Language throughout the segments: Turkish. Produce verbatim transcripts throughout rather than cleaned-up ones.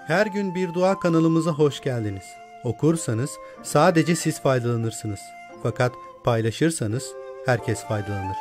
Her gün bir dua kanalımıza hoş geldiniz. Okursanız sadece siz faydalanırsınız. Fakat paylaşırsanız herkes faydalanır.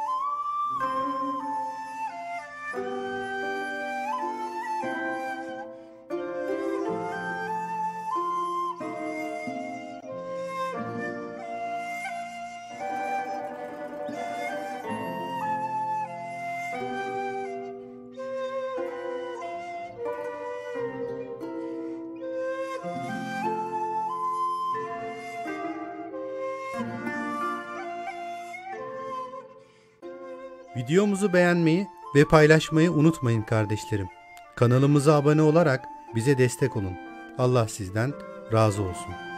Videomuzu beğenmeyi ve paylaşmayı unutmayın kardeşlerim. Kanalımıza abone olarak bize destek olun. Allah sizden razı olsun.